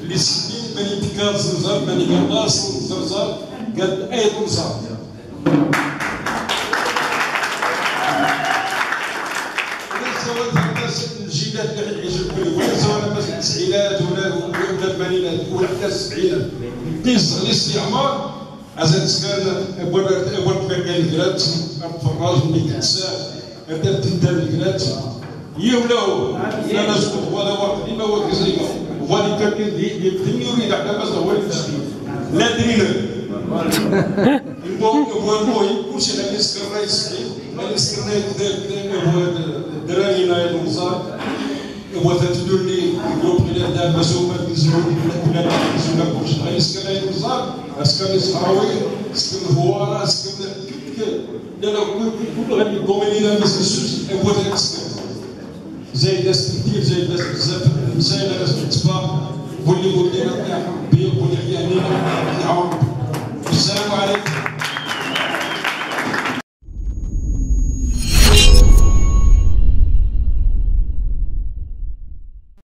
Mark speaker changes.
Speaker 1: اللي سنين ماني تكاد زنزار ماني قناص زنزار قال اي زنزار الجيلات اللي حيعيش الكل ولا سواء مثلا التسعينات ولا الثمانينات ولا حتى السبعينات قيس الاستعمار عزات سكان ابواب كان الكرات الفراج اللي كتساء درت انت الكرات يولاو لا نسكت ولا وقت لما هو كزيما وغادي كان يدني يريد على بس هو التشكيل لا درينا المهم كلشي غادي يسكر الرئيس سعيد غادي يسكر الدراري نايل المزار وتدل لي جروب اللي دابا مسومه كيزوروا كنا كيزوروا كلشي غادي يسكر نايل المزار اسكن الصحراوي اسكن الهواره اسكن لا كل غادي الدومينينا مسكسوس ابوات تسكن زايد ناس كثير زايد ناس بزاف مسائل ناس تتبع واللي ولينا تاعهم بيا واللي حيانينا نعاون السلام عليكم.